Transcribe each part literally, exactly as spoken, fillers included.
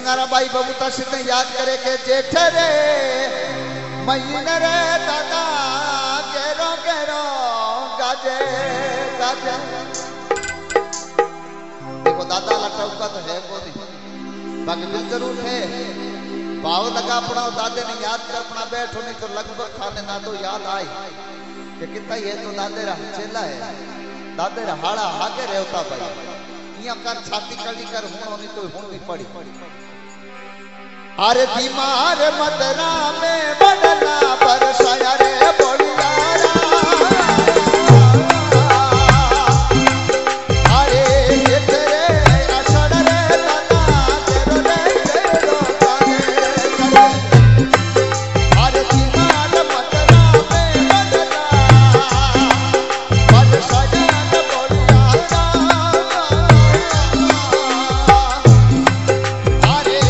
सिंगारा बाई बबूता सिद्ध याद करे के जेठ रे महीने रे दादा केरो केरो गाजे गाजे देखो दादा लटौका तो है बोली बाकी दिल जरूर है भाव लगा अपना दादे ने याद कर अपना बैठो नहीं तो लगभग खाने दादो याद आई कि कितना ये तो दादे रा चेला है दादे रा हाड़ा हागे रहता भाई यहाँ कर छाती कड़ी कर हुण होनी तो हुण भी पड़ी अरे बीमार मदरा में बदला बरसाया रे बोलियारा अरे ये तेरे असड़ रे दादा तेरो रे तेरो काने अरे बीमार मदरा में बदला बरसाया रे बोलियारा अरे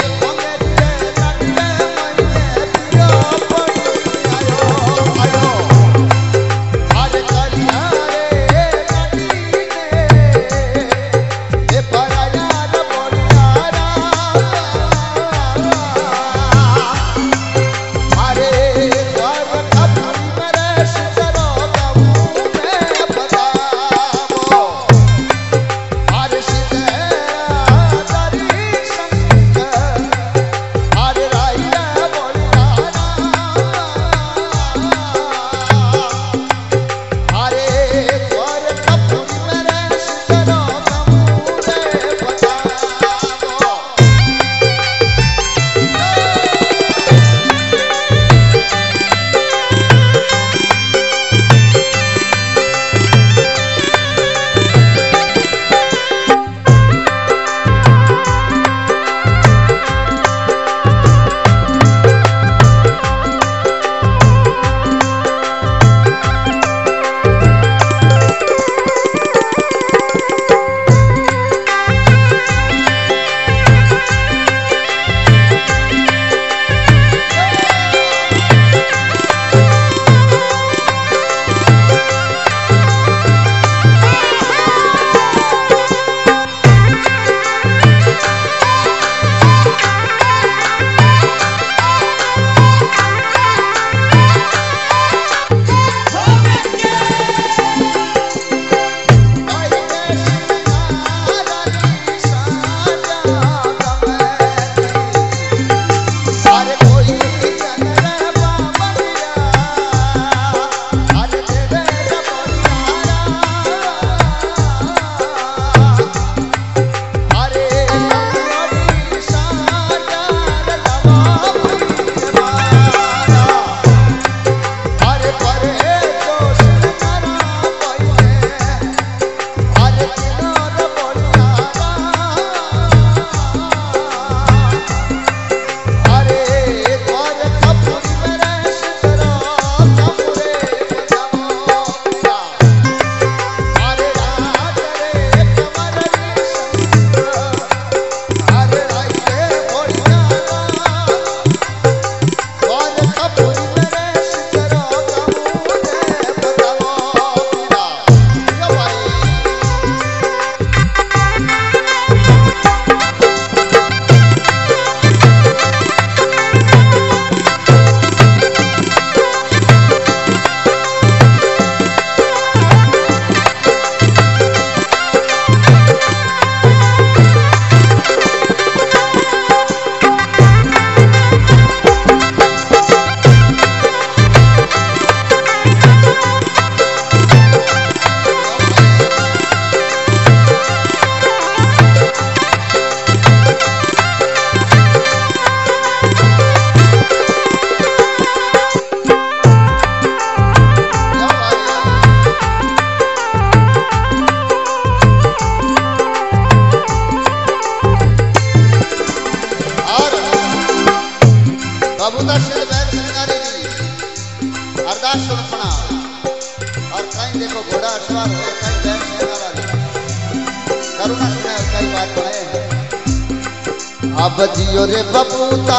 अब जियो रे बबूता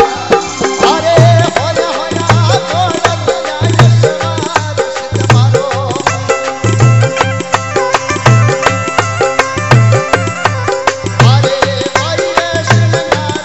अरे होया होया गोलत जायसवार सिद्ध मारो अरे भाई रे सिंगारा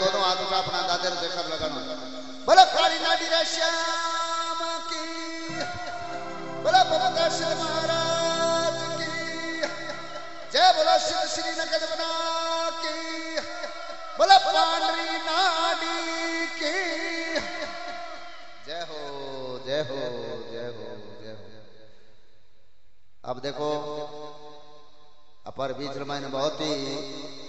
दोनों हाथ उठा अपना दादर देकर लगाना। बोलो काली नाडी रे श्याम की, बोलो भगत महाराज की जय, बोलो शिव श्री नगद बना की, बोलो पांडरी नाडी की जय हो जय हो जय हो जय हो। अब देखो अपर बीच रामायण बहुत ही